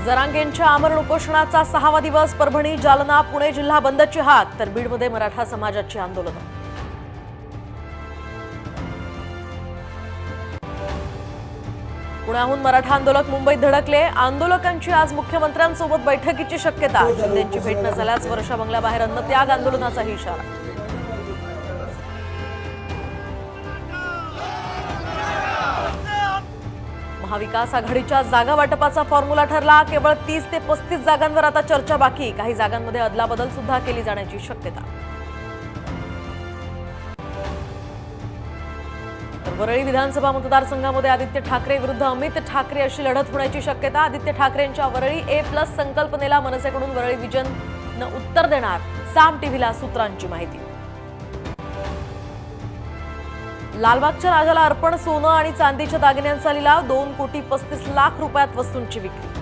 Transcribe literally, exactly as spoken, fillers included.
जरांगेंच्या आमरण उपोषणाचा सहावा दिवस परभणी, जालना, पुणे जिल्हा बंदची हाक, तर बीडमध्ये मराठा समाजाची आंदोलन। पुण्याहून मराठा आंदोलक मुंबईत धडकले। आंदोलकांची आज मुख्यमंत्र्यांसोबत बैठकीची शक्यता। शिंदेंची भेट न झाल्यास वर्षा बंगल्याबाहेर अन्नत्याग आंदोलनाचाही इशारा। महाविकास आघाडीच्या जागा वाटपाचा फॉर्म्युला ठरला। केवळ तीस ते पस्तीस जागांवर आता चर्चा बाकी। काही जागांमध्ये अदलाबदल सुद्धा केली जाण्याची शक्यता। वरळी विधानसभा मतदारसंघामध्ये आदित्य ठाकरे विरुद्ध अमित ठाकरे अशी लढत होण्याची शक्यता। आदित्य ठाकरेंच्या वरळी ए प्लस संकल्पनेला मनसेकडून वरळी विजन उत्तर देणार। साम टीव्हीला सूत्रांची माहिती। लालबागच्या राजाला अर्पण सोनं आणि चांदीच्या दागिन्यांचा लिलाव। दोन कोटी पस्तीस लाख रुपयात वस्तूंची विक्री।